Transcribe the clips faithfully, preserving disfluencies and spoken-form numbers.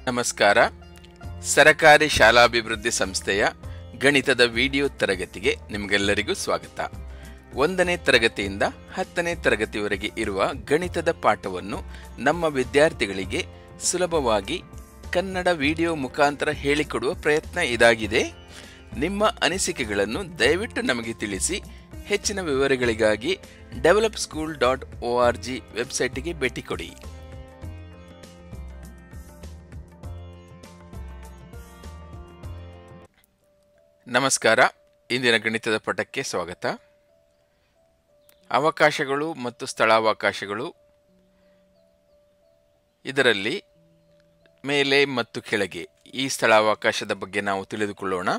ನಮಸ್ಕಾರ. ಸರಕಾರಿ ಶಾಲಾಭಿವೃದ್ಧಿ ಸಂಸ್ಥೆಯ ಗಣಿತದ ವಿಡಿಯೋ ತರಗತಿಗೆ ನಿಮಗೆಲ್ಲರಿಗೂ ಸ್ವಾಗತ. ಒಂದನೇ ತರಗತಿಯಿಂದ ಹತ್ತನೇ ತರಗತಿವರೆಗೆ ಇರುವ ಗಣಿತದ ಪಾಠವನ್ನು ನಮ್ಮ ವಿದ್ಯಾರ್ಥಿಗಳಿಗೆ ಸುಲಭವಾಗಿ ಕನ್ನಡ ವಿಡಿಯೋ ಮುಖಾಂತರ ಹೇಳಿಕೊಡುವ ಪ್ರಯತ್ನ ಇದಾಗಿದೆ. ನಿಮ್ಮ ಅನಿಸಿಕೆಗಳನ್ನು ದಯವಿಟ್ಟು ನಮಗೆ ತಿಳಿಸಿ. ಹೆಚ್ಚಿನ ವಿವರಗಳಿಗಾಗಿ develop school dot O R G ವೆಬ್ಸೈಟಿಗೆ ಭೇಟಿ ಕೊಡಿ. ನಮಸ್ಕಾರ. ಇಂದಿನ ಗಣಿತದ ಪಾಠಕ್ಕೆ ಸ್ವಾಗತ. ಅವಕಾಶಗಳು ಮತ್ತು ಸ್ಥಳಾವಕಾಶಗಳು, ಇದರಲ್ಲಿ ಮೇಲೆ ಮತ್ತು ಕೆಳಗೆ ಈ ಸ್ಥಳಾವಕಾಶದ ಬಗ್ಗೆ ನಾವು ತಿಳಿದುಕೊಳ್ಳೋಣ.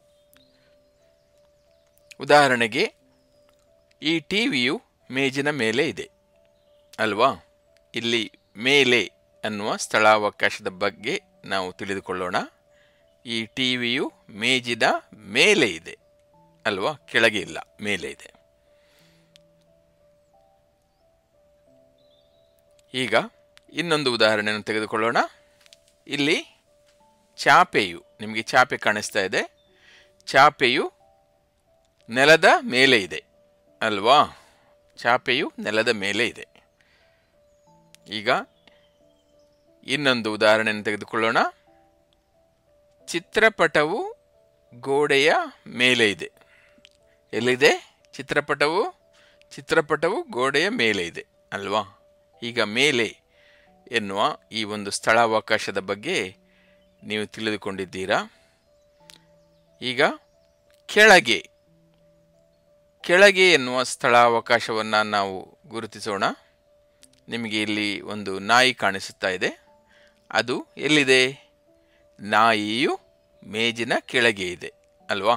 ಉದಾಹರಣೆಗೆ, ಈ ಟಿವಿಯು ಮೇಜಿನ ಮೇಲೆ ಇದೆ ಅಲ್ವಾ? ಇಲ್ಲಿ ಮೇಲೆ ಅನ್ನುವ ಸ್ಥಳಾವಕಾಶದ ಬಗ್ಗೆ ನಾವು ತಿಳಿದುಕೊಳ್ಳೋಣ. ಈ ಟಿವಿಯು ಮೇಜಿನ ಮೇಲೆ ಇದೆ ಅಲ್ವಾ? ಕೆಳಗೆ ಇಲ್ಲ, ಮೇಲೆ ಇದೆ. ಈಗ ಇನ್ನೊಂದು ಉದಾಹರಣೆಯನ್ನು ತೆಗೆದುಕೊಳ್ಳೋಣ. ಇಲ್ಲಿ ಚಾಪೆಯು, ನಿಮಗೆ ಚಾಪೆ ಕಾಣಿಸ್ತಾ ಇದೆ, ಚಾಪೆಯು ನೆಲದ ಮೇಲೆ ಇದೆ ಅಲ್ವಾ? ಚಾಪೆಯು ನೆಲದ ಮೇಲೆ ಇದೆ. ಈಗ ಇನ್ನೊಂದು ಉದಾಹರಣೆಯನ್ನು ತೆಗೆದುಕೊಳ್ಳೋಣ. ಚಿತ್ರಪಟವು ಗೋಡೆಯ ಮೇಲೆ ಇದೆ. ಎಲ್ಲಿದೆ? ಚಿತ್ರಪಟವು ಚಿತ್ರಪಟವು ಗೋಡೆಯ ಮೇಲೆ ಇದೆ ಅಲ್ವಾ? ಈಗ ಮೇಲೆ ಎನ್ನುವ ಈ ಒಂದು ಸ್ಥಳಾವಕಾಶದ ಬಗ್ಗೆ ನೀವು ತಿಳಿದುಕೊಂಡಿದ್ದೀರಾ. ಈಗ ಕೆಳಗೆ ಕೆಳಗೆ ಎನ್ನುವ ಸ್ಥಳಾವಕಾಶವನ್ನು ನಾವು ಗುರುತಿಸೋಣ. ನಿಮಗೆ ಇಲ್ಲಿ ಒಂದು ನಾಯಿ ಕಾಣಿಸುತ್ತಾ ಇದೆ. ಅದು ಎಲ್ಲಿದೆ? ನಾಯಿಯು ಮೇಜಿನ ಕೆಳಗೆ ಇದೆ ಅಲ್ವಾ?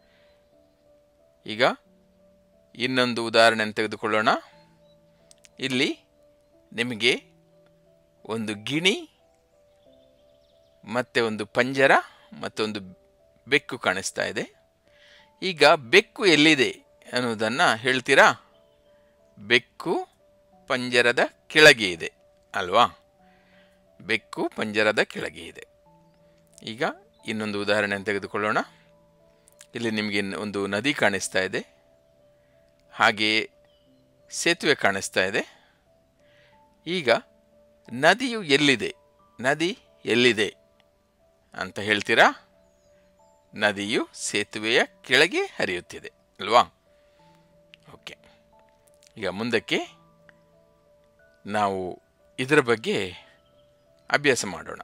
ಈಗ ಇನ್ನೊಂದು ಉದಾಹರಣೆಯನ್ನು ತೆಗೆದುಕೊಳ್ಳೋಣ. ಇಲ್ಲಿ ನಿಮಗೆ ಒಂದು ಗಿಣಿ ಮತ್ತೆ ಒಂದು ಪಂಜರ ಮತ್ತೊಂದು ಬೆಕ್ಕು ಕಾಣಿಸ್ತಾ ಇದೆ. ಈಗ ಬೆಕ್ಕು ಎಲ್ಲಿದೆ ಅನ್ನೋದನ್ನು ಹೇಳ್ತೀರಾ? ಬೆಕ್ಕು ಪಂಜರದ ಕೆಳಗೆ ಇದೆ ಅಲ್ವಾ? ಬೆಕ್ಕು ಪಂಜರದ ಕೆಳಗೆ ಇದೆ. ಈಗ ಇನ್ನೊಂದು ಉದಾಹರಣೆಯನ್ನು ತೆಗೆದುಕೊಳ್ಳೋಣ. ಇಲ್ಲಿ ನಿಮಗೆ ಒಂದು ನದಿ ಕಾಣಿಸ್ತಾ ಇದೆ, ಹಾಗೆಯೇ ಸೇತುವೆ ಕಾಣಿಸ್ತಾ ಇದೆ. ಈಗ ನದಿಯು ಎಲ್ಲಿದೆ? ನದಿ ಎಲ್ಲಿದೆ ಅಂತ ಹೇಳ್ತೀರಾ? ನದಿಯು ಸೇತುವೆಯ ಕೆಳಗೆ ಹರಿಯುತ್ತಿದೆ ಅಲ್ವಾ? ಓಕೆ. ಈಗ ಮುಂದಕ್ಕೆ ನಾವು ಇದರ ಬಗ್ಗೆ ಅಭ್ಯಾಸ ಮಾಡೋಣ.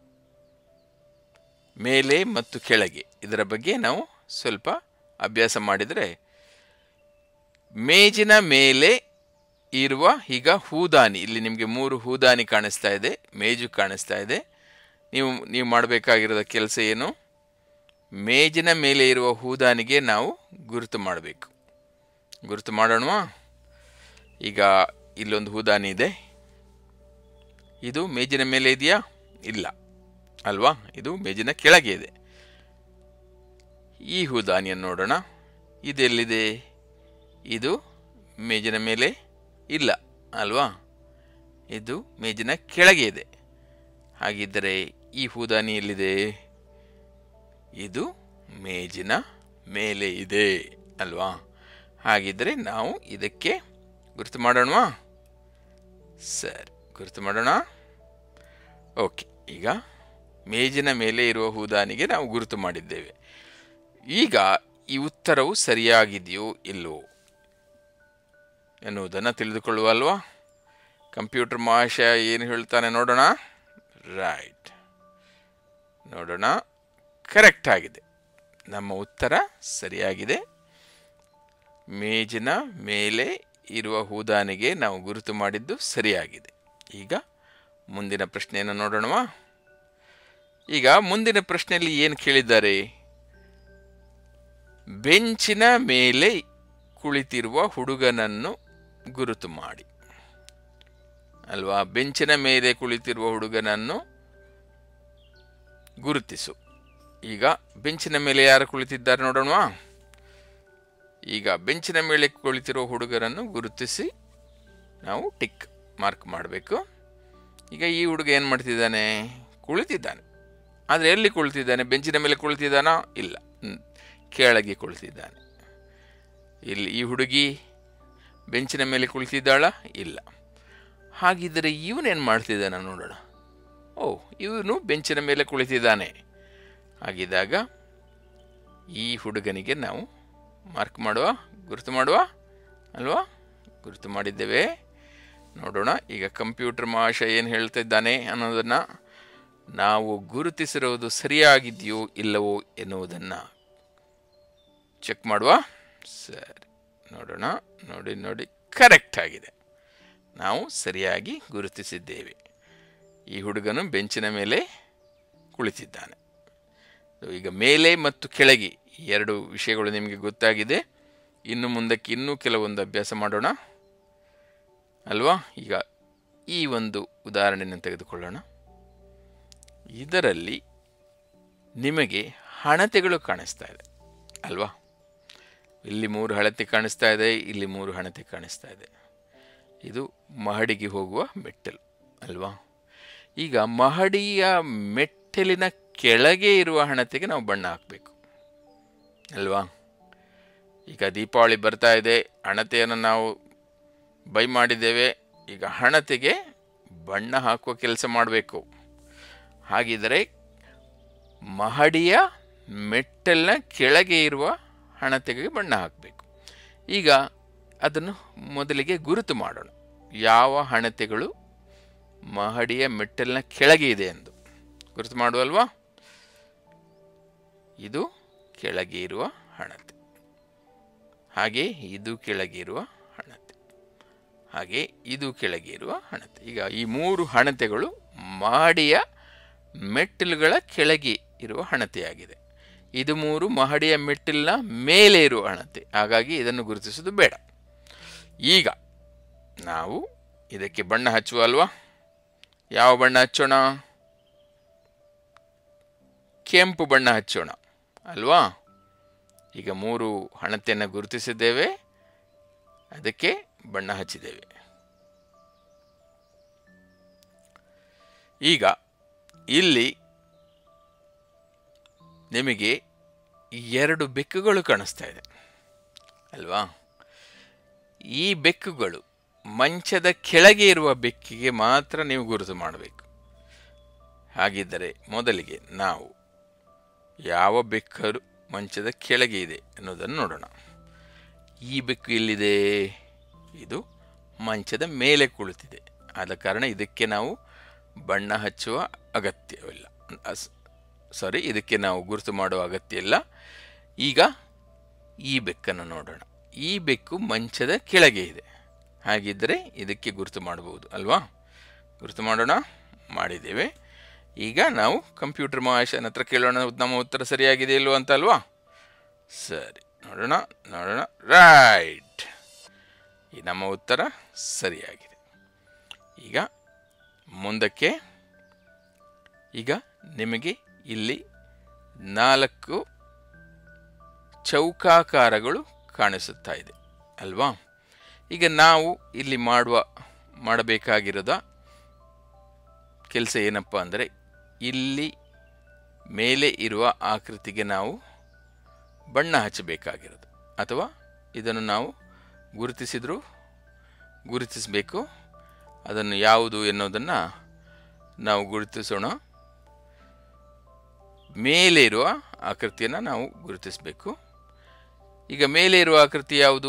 ಮೇಲೆ ಮತ್ತು ಕೆಳಗೆ ಇದರ ಬಗ್ಗೆ ನಾವು ಸ್ವಲ್ಪ ಅಭ್ಯಾಸ ಮಾಡಿದರೆ, ಮೇಜಿನ ಮೇಲೆ ಇರುವ ಈಗ ಹೂದಾನಿ, ಇಲ್ಲಿ ನಿಮಗೆ ಮೂರು ಹೂದಾನಿ ಕಾಣಿಸ್ತಾ ಇದೆ, ಮೇಜು ಕಾಣಿಸ್ತಾ ಇದೆ. ನೀವು ನೀವು ಮಾಡಬೇಕಾಗಿರೋದ ಕೆಲಸ ಏನು? ಮೇಜಿನ ಮೇಲೆ ಇರುವ ಹೂದಾನಿಗೆ ನಾವು ಗುರುತು ಮಾಡಬೇಕು. ಗುರುತು ಮಾಡೋಣವಾ? ಈಗ ಇಲ್ಲೊಂದು ಹೂದಾನಿ ಇದೆ. ಇದು ಮೇಜಿನ ಮೇಲೆ ಇದೆಯಾ? ಇಲ್ಲ ಅಲ್ವಾ? ಇದು ಮೇಜಿನ ಕೆಳಗೆ ಇದೆ. ಈ ಹೂದಾನಿಯನ್ನು ನೋಡೋಣ. ಇದೆಲ್ಲಿದೆ? ಇದು ಮೇಜಿನ ಮೇಲೆ ಇಲ್ಲ ಅಲ್ವಾ? ಇದು ಮೇಜಿನ ಕೆಳಗೆ ಇದೆ. ಹಾಗಿದ್ದರೆ ಈ ಹೂದಾನಿ ಎಲ್ಲಿದೆ? ಇದು ಮೇಜಿನ ಮೇಲೆ ಇದೆ ಅಲ್ವಾ? ಹಾಗಿದ್ದರೆ ನಾವು ಇದಕ್ಕೆ ಗುರುತು ಮಾಡೋಣವಾ? ಸರಿ, ಗುರುತು ಮಾಡೋಣ. ಓಕೆ. ಈಗ ಮೇಜಿನ ಮೇಲೆ ಇರುವ ಹೂದಾನಿಗೆ ನಾವು ಗುರುತು ಮಾಡಿದ್ದೇವೆ. ಈಗ ಈ ಉತ್ತರವು ಸರಿಯಾಗಿದೆಯೋ ಇಲ್ಲವೋ ಎನ್ನುವುದನ್ನು ತಿಳಿದುಕೊಳ್ಳುವ ಅಲ್ವಾ? ಕಂಪ್ಯೂಟರ್ ಮಹಾಶಯ ಏನು ಹೇಳ್ತಾನೆ ನೋಡೋಣ. ರೈಟ್, ನೋಡೋಣ. ಕರೆಕ್ಟ್ ಆಗಿದೆ. ನಮ್ಮ ಉತ್ತರ ಸರಿಯಾಗಿದೆ. ಮೇಜಿನ ಮೇಲೆ ಇರುವ ಹೂದಾನಿಗೆ ನಾವು ಗುರುತು ಮಾಡಿದ್ದು ಸರಿಯಾಗಿದೆ. ಈಗ ಮುಂದಿನ ಪ್ರಶ್ನೆಯನ್ನು ನೋಡೋಣವಾ? ಈಗ ಮುಂದಿನ ಪ್ರಶ್ನೆಯಲ್ಲಿ ಏನು ಕೇಳಿದ್ದಾರೆ? ಬೆಂಚಿನ ಮೇಲೆ ಕುಳಿತಿರುವ ಹುಡುಗನನ್ನು ಗುರುತು ಮಾಡಿ ಅಲ್ವಾ? ಬೆಂಚಿನ ಮೇಲೆ ಕುಳಿತಿರುವ ಹುಡುಗನನ್ನು ಗುರುತಿಸು. ಈಗ ಬೆಂಚಿನ ಮೇಲೆ ಯಾರು ಕುಳಿತಿದ್ದಾರೆ ನೋಡೋಣವಾ? ಈಗ ಬೆಂಚಿನ ಮೇಲೆ ಕುಳಿತಿರುವ ಹುಡುಗರನ್ನು ಗುರುತಿಸಿ ನಾವು ಟಿಕ್ ಮಾರ್ಕ್ ಮಾಡಬೇಕು. ಈಗ ಈ ಹುಡುಗ ಏನು ಮಾಡ್ತಿದ್ದಾನೆ? ಕುಳಿತಿದ್ದಾನೆ. ಆದರೆ ಎಲ್ಲಿ ಕುಳಿತಿದ್ದಾನೆ? ಬೆಂಚಿನ ಮೇಲೆ ಕುಳಿತಿದ್ದಾನಾ? ಇಲ್ಲ, ಕೆಳಗೆ ಕುಳಿತಿದ್ದಾನೆ. ಇಲ್ಲಿ ಈ ಹುಡುಗಿ ಬೆಂಚಿನ ಮೇಲೆ ಕುಳಿತಿದ್ದಾಳ? ಇಲ್ಲ. ಹಾಗಿದ್ದರೆ ಇವನೇನು ಮಾಡ್ತಿದ್ದಾನೆ ನೋಡೋಣ. ಓ, ಇವನು ಬೆಂಚಿನ ಮೇಲೆ ಕುಳಿತಿದ್ದಾನೆ. ಹಾಗಿದ್ದಾಗ ಈ ಹುಡುಗನಿಗೆ ನಾವು ಮಾರ್ಕ್ ಮಾಡುವ, ಗುರುತು ಮಾಡುವ ಅಲ್ವಾ? ಗುರುತು ಮಾಡಿದ್ದೇವೆ. ನೋಡೋಣ ಈಗ ಕಂಪ್ಯೂಟರ್ ಮಹಾಶಯ ಏನು ಹೇಳ್ತಿದ್ದಾನೆ ಅನ್ನೋದನ್ನು, ನಾವು ಗುರುತಿಸಿರುವುದು ಸರಿಯಾಗಿದೆಯೋ ಇಲ್ಲವೋ ಎನ್ನುವುದನ್ನು ಚೆಕ್ ಮಾಡುವ. ಸರಿ, ನೋಡೋಣ. ನೋಡಿ ನೋಡಿ ಕರೆಕ್ಟ್ ಆಗಿದೆ. ನಾವು ಸರಿಯಾಗಿ ಗುರುತಿಸಿದ್ದೇವೆ. ಈ ಹುಡುಗನು ಬೆಂಚಿನ ಮೇಲೆ ಕುಳಿತಿದ್ದಾನೆ. ಈಗ ಮೇಲೆ ಮತ್ತು ಕೆಳಗೆ ಎರಡು ವಿಷಯಗಳು ನಿಮಗೆ ಗೊತ್ತಾಗಿದೆ. ಇನ್ನು ಮುಂದಕ್ಕೆ ಇನ್ನೂ ಕೆಲವೊಂದು ಅಭ್ಯಾಸ ಮಾಡೋಣ ಅಲ್ವಾ? ಈಗ ಈ ಒಂದು ಉದಾಹರಣೆಯನ್ನು ತೆಗೆದುಕೊಳ್ಳೋಣ. ಇದರಲ್ಲಿ ನಿಮಗೆ ಹಣತೆಗಳು ಕಾಣಿಸ್ತಾ ಇದೆ ಅಲ್ವಾ? ಇಲ್ಲಿ ಮೂರು ಹಣತೆ ಕಾಣಿಸ್ತಾ ಇದೆ, ಇಲ್ಲಿ ಮೂರು ಹಣತೆ ಕಾಣಿಸ್ತಾ ಇದೆ. ಇದು ಮಹಡಿಗೆ ಹೋಗುವ ಮೆಟ್ಟಲು ಅಲ್ವಾ? ಈಗ ಮಹಡಿಯ ಮೆಟ್ಟಲಿನ ಕೆಳಗೆ ಇರುವ ಹಣತೆಗೆ ನಾವು ಬಣ್ಣ ಹಾಕಬೇಕು ಅಲ್ವಾ? ಈಗ ದೀಪಾವಳಿ ಬರ್ತಾ ಇದೆ, ಹಣತೆಯನ್ನು ನಾವು ಬೈ ಮಾಡಿದ್ದೇವೆ. ಈಗ ಹಣತೆಗೆ ಬಣ್ಣ ಹಾಕುವ ಕೆಲಸ ಮಾಡಬೇಕು. ಹಾಗಿದ್ದರೆ ಮಹಡಿಯ ಮೆಟ್ಟಲಿನ ಕೆಳಗೆ ಇರುವ ಹಣತೆಗೆ ಬಣ್ಣ ಹಾಕಬೇಕು. ಈಗ ಅದನ್ನು ಮೊದಲಿಗೆ ಗುರುತು ಮಾಡೋಣ. ಯಾವ ಹಣತೆಗಳು ಮಹಡಿಯ ಮೆಟ್ಟಲಿನ ಕೆಳಗೆ ಇದೆ ಎಂದು ಗುರುತು ಮಾಡುವಲ್ವಾ? ಇದು ಕೆಳಗೆ ಇರುವ ಹಣತೆ, ಹಾಗೆ ಇದು ಕೆಳಗೆ ಇರುವ ಹಣತೆ, ಹಾಗೆ ಇದು ಕೆಳಗೆ ಇರುವ ಹಣತೆ. ಈಗ ಈ ಮೂರು ಹಣತೆಗಳು ಮಹಡಿಯ ಮೆಟ್ಟಿಲುಗಳ ಕೆಳಗೆ ಇರುವ ಹಣತೆಯಾಗಿದೆ. ಇದು ಮೂರು ಮಹಡಿಯ ಮೆಟ್ಟಿಲಿನ ಮೇಲೆ ಇರುವ ಹಣತೆ. ಹಾಗಾಗಿ ಇದನ್ನು ಗುರುತಿಸೋದು ಬೇಡ. ಈಗ ನಾವು ಇದಕ್ಕೆ ಬಣ್ಣ ಹಚ್ಚುವ ಅಲ್ವಾ? ಯಾವ ಬಣ್ಣ ಹಚ್ಚೋಣ? ಕೆಂಪು ಬಣ್ಣ ಹಚ್ಚೋಣ ಅಲ್ವಾ? ಈಗ ಮೂರು ಹಣತೆಯನ್ನು ಗುರುತಿಸಿದ್ದೇವೆ, ಅದಕ್ಕೆ ಬಣ್ಣ ಹಚ್ಚಿದ್ದೇವೆ. ಈಗ ಇಲ್ಲಿ ನಿಮಗೆ ಎರಡು ಬೆಕ್ಕುಗಳು ಕಾಣಿಸ್ತಾ ಇದೆ ಅಲ್ವಾ? ಈ ಬೆಕ್ಕುಗಳು ಮಂಚದ ಕೆಳಗೆ ಇರುವ ಬೆಕ್ಕಿಗೆ ಮಾತ್ರ ನೀವು ಗುರುತು ಮಾಡಬೇಕು. ಹಾಗಿದ್ದರೆ ಮೊದಲಿಗೆ ನಾವು ಯಾವ ಬೆಕ್ಕರು ಮಂಚದ ಕೆಳಗೆ ಇದೆ ಅನ್ನೋದನ್ನು ನೋಡೋಣ. ಈ ಬೆಕ್ಕು ಎಲ್ಲಿದೆ? ಇದು ಮಂಚದ ಮೇಲೆ ಕುಳಿತಿದೆ. ಆದ ಕಾರಣ ಇದಕ್ಕೆ ನಾವು ಬಣ್ಣ ಹಚ್ಚುವ ಅಗತ್ಯವಿಲ್ಲ. ಸಾರಿ, ಇದಕ್ಕೆ ನಾವು ಗುರುತು ಮಾಡುವ ಅಗತ್ಯ ಇಲ್ಲ. ಈಗ ಈ ಬೆಕ್ಕನ್ನು ನೋಡೋಣ. ಈ ಬೆಕ್ಕು ಮಂಚದ ಕೆಳಗೆ ಇದೆ. ಹಾಗಿದ್ದರೆ ಇದಕ್ಕೆ ಗುರುತು ಮಾಡಬಹುದು ಅಲ್ವಾ? ಗುರುತು ಮಾಡೋಣ. ಮಾಡಿದ್ದೇವೆ. ಈಗ ನಾವು ಕಂಪ್ಯೂಟರ್ ಮಹಾಶಯನ ಹತ್ರ ಕೇಳೋಣ, ನಮ್ಮ ಉತ್ತರ ಸರಿಯಾಗಿದೆ ಇಲ್ವೋ ಅಂತ ಅಲ್ವಾ? ಸರಿ, ನೋಡೋಣ ನೋಡೋಣ ರೈಟ್, ಈ ನಮ್ಮ ಉತ್ತರ ಸರಿಯಾಗಿದೆ. ಈಗ ಮುಂದಕ್ಕೆ, ಈಗ ನಿಮಗೆ ಇಲ್ಲಿ ನಾಲ್ಕು ಚೌಕಾಕಾರಗಳು ಕಾಣಿಸುತ್ತಾ ಇದೆ ಅಲ್ವಾ? ಈಗ ನಾವು ಇಲ್ಲಿ ಮಾಡುವ ಮಾಡಬೇಕಾಗಿರೋದ ಕೆಲಸ ಏನಪ್ಪ ಅಂದರೆ, ಇಲ್ಲಿ ಮೇಲೆ ಇರುವ ಆಕೃತಿಗೆ ನಾವು ಬಣ್ಣ ಹಚ್ಚಬೇಕಾಗಿರೋದು, ಅಥವಾ ಇದನ್ನು ನಾವು ಗುರುತಿಸಿದರೂ ಗುರುತಿಸಬೇಕು. ಅದನ್ನು ಯಾವುದು ಎನ್ನುವುದನ್ನು ನಾವು ಗುರುತಿಸೋಣ. ಮೇಲೆ ಇರುವ ಆಕೃತಿಯನ್ನು ನಾವು ಗುರುತಿಸಬೇಕು. ಈಗ ಮೇಲೆ ಇರುವ ಆಕೃತಿ ಯಾವುದು?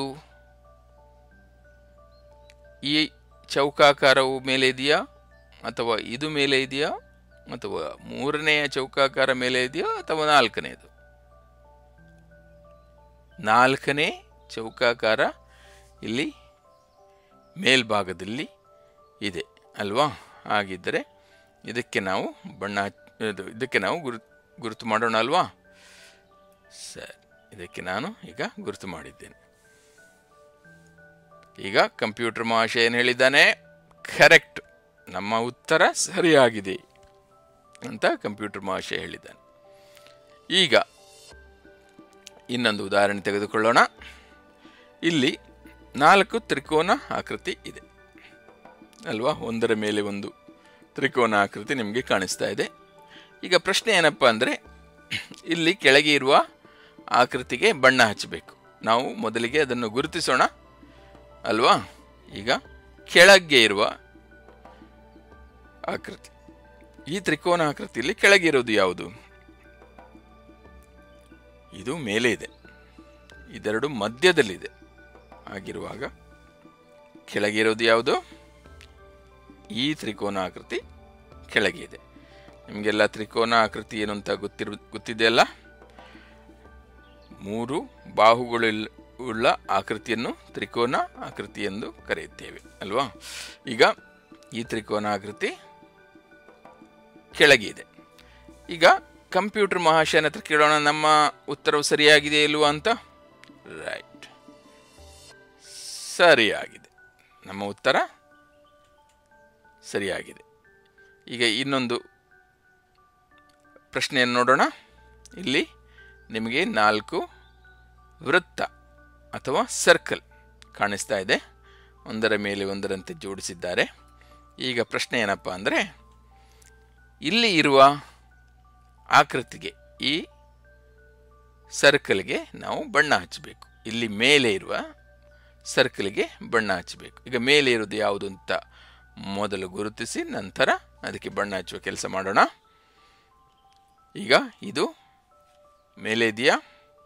ಈ ಚೌಕಾಕಾರವು ಮೇಲೆ ಇದೆಯಾ, ಅಥವಾ ಇದು ಮೇಲೆ ಇದೆಯಾ, ಅಥವಾ ಮೂರನೆಯ ಚೌಕಾಕಾರ ಮೇಲೆ ಇದೆಯಾ, ಅಥವಾ ನಾಲ್ಕನೆಯದು? ನಾಲ್ಕನೇ ಚೌಕಾಕಾರ ಇಲ್ಲಿ ಮೇಲ್ಭಾಗದಲ್ಲಿ ಇದೆ ಅಲ್ವಾ? ಹಾಗಿದ್ದರೆ ಇದಕ್ಕೆ ನಾವು ಬಣ್ಣ ಇದಕ್ಕೆ ನಾವು ಗುರು ಗುರುತು ಮಾಡೋಣ ಅಲ್ವಾ? ಸರಿ, ಇದಕ್ಕೆ ನಾನು ಈಗ ಗುರುತು ಮಾಡಿದ್ದೇನೆ. ಈಗ ಕಂಪ್ಯೂಟರ್ ಮಹಾಶಯ ಏನು ಹೇಳಿದ್ದಾನೆ? ಕರೆಕ್ಟ್, ನಮ್ಮ ಉತ್ತರ ಸರಿಯಾಗಿದೆ ಅಂತ ಕಂಪ್ಯೂಟರ್ ಮಹಾಶಯ ಹೇಳಿದ್ದಾನೆ. ಈಗ ಇನ್ನೊಂದು ಉದಾಹರಣೆ ತೆಗೆದುಕೊಳ್ಳೋಣ. ಇಲ್ಲಿ ನಾಲ್ಕು ತ್ರಿಕೋನ ಆಕೃತಿ ಇದೆ ಅಲ್ವಾ? ಒಂದರ ಮೇಲೆ ಒಂದು ತ್ರಿಕೋನ ಆಕೃತಿ ನಿಮಗೆ ಕಾಣಿಸ್ತಾ ಇದೆ. ಈಗ ಪ್ರಶ್ನೆ ಏನಪ್ಪ ಅಂದರೆ, ಇಲ್ಲಿ ಕೆಳಗೆ ಇರುವ ಆಕೃತಿಗೆ ಬಣ್ಣ ಹಚ್ಚಬೇಕು. ನಾವು ಮೊದಲಿಗೆ ಅದನ್ನು ಗುರುತಿಸೋಣ ಅಲ್ವಾ. ಈಗ ಕೆಳಗೆ ಇರುವ ಆಕೃತಿ, ಈ ತ್ರಿಕೋನ ಆಕೃತಿಯಲ್ಲಿ ಕೆಳಗೆ ಇರೋದು ಯಾವುದು? ಇದು ಮೇಲೆ ಇದೆ, ಇದೆರಡು ಮಧ್ಯದಲ್ಲಿದೆ. ಆಗಿರುವಾಗ ಕೆಳಗಿರೋದು ಯಾವುದು? ಈ ತ್ರಿಕೋನ ಆಕೃತಿ ಕೆಳಗೆ ಇದೆ. ನಿಮಗೆಲ್ಲ ತ್ರಿಕೋನ ಆಕೃತಿ ಏನು ಅಂತ ಗೊತ್ತಿರ ಗೊತ್ತಿದೆಯಲ್ಲ. ಮೂರು ಬಾಹುಗಳು ಉಳ್ಳ ಆಕೃತಿಯನ್ನು ತ್ರಿಕೋನ ಆಕೃತಿ ಎಂದು ಕರೆಯುತ್ತೇವೆ ಅಲ್ವಾ. ಈಗ ಈ ತ್ರಿಕೋನ ಆಕೃತಿ ಕೆಳಗೆ ಇದೆ. ಈಗ ಕಂಪ್ಯೂಟರ್ ಮಹಾಶಯನ ಹತ್ರ ಕೇಳೋಣ, ನಮ್ಮ ಉತ್ತರವು ಸರಿಯಾಗಿದೆ ಇಲ್ವಾ ಅಂತ. ರೈಟ್, ಸರಿಯಾಗಿದೆ. ನಮ್ಮ ಉತ್ತರ ಸರಿಯಾಗಿದೆ. ಈಗ ಇನ್ನೊಂದು ಪ್ರಶ್ನೆಯನ್ನು ನೋಡೋಣ. ಇಲ್ಲಿ ನಿಮಗೆ ನಾಲ್ಕು ವೃತ್ತ ಅಥವಾ ಸರ್ಕಲ್ ಕಾಣಿಸ್ತಾ ಇದೆ, ಒಂದರ ಮೇಲೆ ಒಂದರಂತೆ ಜೋಡಿಸಿದ್ದಾರೆ. ಈಗ ಪ್ರಶ್ನೆ ಏನಪ್ಪ ಅಂದರೆ, ಇಲ್ಲಿ ಇರುವ ಆಕೃತಿಗೆ, ಈ ಸರ್ಕಲ್ಗೆ ನಾವು ಬಣ್ಣ ಹಚ್ಚಬೇಕು. ಇಲ್ಲಿ ಮೇಲೆ ಇರುವ ಸರ್ಕಲ್ಗೆ ಬಣ್ಣ ಹಚ್ಚಬೇಕು. ಈಗ ಮೇಲೆ ಇರೋದು ಯಾವುದು ಅಂತ ಮೊದಲು ಗುರುತಿಸಿ ನಂತರ ಅದಕ್ಕೆ ಬಣ್ಣ ಹಚ್ಚುವ ಕೆಲಸ ಮಾಡೋಣ. ಈಗ ಇದು ಮೇಲೆ ಇದೆಯಾ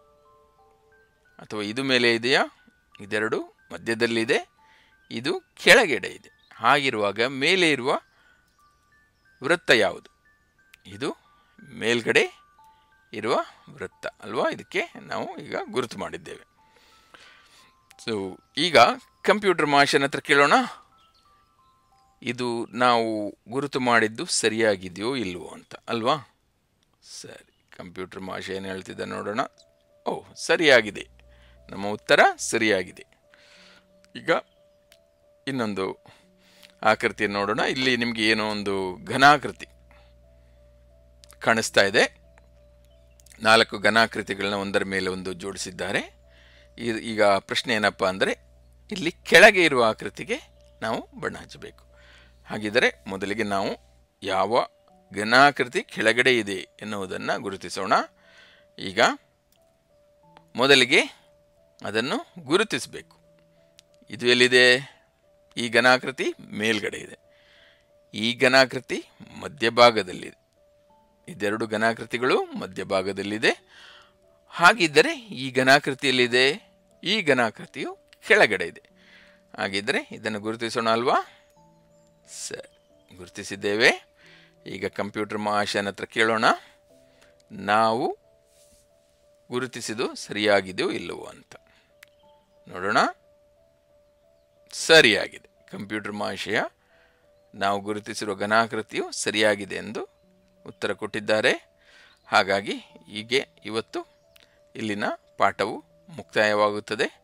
ಅಥವಾ ಇದು ಮೇಲೆ ಇದೆಯಾ? ಇದೆರಡು ಮಧ್ಯದಲ್ಲಿದೆ, ಇದು ಕೆಳಗಡೆ ಇದೆ. ಹಾಗಿರುವಾಗ ಮೇಲೆ ಇರುವ ವೃತ್ತ ಯಾವುದು? ಇದು ಮೇಲ್ಗಡೆ ಇರುವ ವೃತ್ತ ಅಲ್ವಾ. ಇದಕ್ಕೆ ನಾವು ಈಗ ಗುರುತು ಮಾಡಿದ್ದೇವೆ. ಸೊ ಈಗ ಕಂಪ್ಯೂಟರ್ ಮಾಷನ್ ಹತ್ರ ಕೇಳೋಣ, ಇದು ನಾವು ಗುರುತು ಮಾಡಿದ್ದು ಸರಿಯಾಗಿದೆಯೋ ಇಲ್ವೋ ಅಂತ ಅಲ್ವಾ. ಸರಿ, ಕಂಪ್ಯೂಟರ್ ಮಾಷ ಏನು ಹೇಳ್ತಿದ್ದ ನೋಡೋಣ. ಓ, ಸರಿಯಾಗಿದೆ. ನಮ್ಮ ಉತ್ತರ ಸರಿಯಾಗಿದೆ. ಈಗ ಇನ್ನೊಂದು ಆಕೃತಿಯನ್ನು ನೋಡೋಣ. ಇಲ್ಲಿ ನಿಮಗೆ ಏನೋ ಒಂದು ಘನಾಕೃತಿ ಕಾಣಿಸ್ತಾ ಇದೆ. ನಾಲ್ಕು ಘನಾಕೃತಿಗಳನ್ನ ಒಂದರ ಮೇಲೆ ಒಂದು ಜೋಡಿಸಿದ್ದಾರೆ. ಈಗ ಪ್ರಶ್ನೆ ಏನಪ್ಪ ಅಂದರೆ, ಇಲ್ಲಿ ಕೆಳಗೆ ಇರುವ ಆಕೃತಿಗೆ ನಾವು ಬಣ್ಣ ಹಚ್ಚಬೇಕು. ಹಾಗಿದ್ದರೆ ಮೊದಲಿಗೆ ನಾವು ಯಾವ ಘನಾಕೃತಿ ಕೆಳಗಡೆ ಇದೆ ಎನ್ನುವುದನ್ನು ಗುರುತಿಸೋಣ. ಈಗ ಮೊದಲಿಗೆ ಅದನ್ನು ಗುರುತಿಸಬೇಕು. ಇದು ಎಲ್ಲಿದೆ? ಈ ಘನಾಕೃತಿ ಮೇಲ್ಗಡೆ ಇದೆ, ಈ ಘನಾಕೃತಿ ಮಧ್ಯಭಾಗದಲ್ಲಿದೆ. ಇದೆರಡು ಘನಾಕೃತಿಗಳು ಮಧ್ಯಭಾಗದಲ್ಲಿದೆ. ಹಾಗಿದ್ದರೆ ಈ ಘನಾಕೃತಿಯಲ್ಲಿದೆ, ಈ ಘನಾಕೃತಿಯು ಕೆಳಗಡೆ ಇದೆ. ಹಾಗಿದ್ದರೆ ಇದನ್ನು ಗುರುತಿಸೋಣ ಅಲ್ವಾ. ಸರಿ, ಗುರುತಿಸಿದ್ದೇವೆ. ಈಗ ಕಂಪ್ಯೂಟರ್ ಮಹಾಶಯನ ಹತ್ರ ಕೇಳೋಣ, ನಾವು ಗುರುತಿಸಿದ್ದು ಸರಿಯಾಗಿದೆಯೋ ಇಲ್ಲವೋ ಅಂತ ನೋಡೋಣ. ಸರಿಯಾಗಿದೆ. ಕಂಪ್ಯೂಟರ್ ಮಹಾಶಯ ನಾವು ಗುರುತಿಸಿರುವ ಘನಾಕೃತಿಯು ಸರಿಯಾಗಿದೆ ಎಂದು ಉತ್ತರ ಕೊಟ್ಟಿದ್ದಾರೆ. ಹಾಗಾಗಿ ಹೀಗೆ ಇವತ್ತು ಇಲ್ಲಿನ ಪಾಠವು ಮುಕ್ತಾಯವಾಗುತ್ತದೆ.